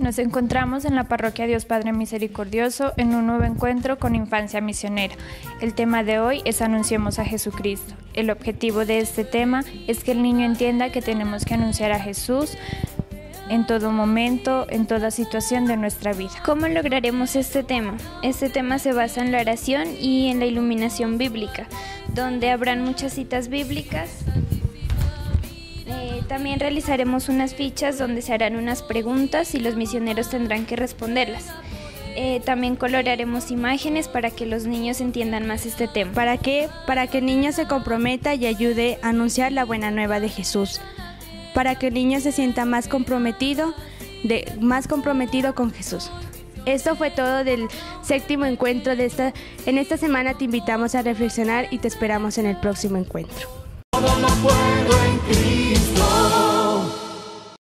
Nos encontramos en la Parroquia Dios Padre Misericordioso en un nuevo encuentro con Infancia Misionera. El tema de hoy es Anunciemos a Jesucristo. El objetivo de este tema es que el niño entienda que tenemos que anunciar a Jesús en todo momento, en toda situación de nuestra vida. ¿Cómo lograremos este tema? Este tema se basa en la oración y en la iluminación bíblica, donde habrán muchas citas bíblicas. También realizaremos unas fichas donde se harán unas preguntas y los misioneros tendrán que responderlas. También coloraremos imágenes para que los niños entiendan más este tema. ¿Para qué? Para que el niño se comprometa y ayude a anunciar la buena nueva de Jesús. Para que el niño se sienta más comprometido con Jesús. Esto fue todo del 7º encuentro en esta semana. Te invitamos a reflexionar y te esperamos en el próximo encuentro. Todo lo puedo en Cristo.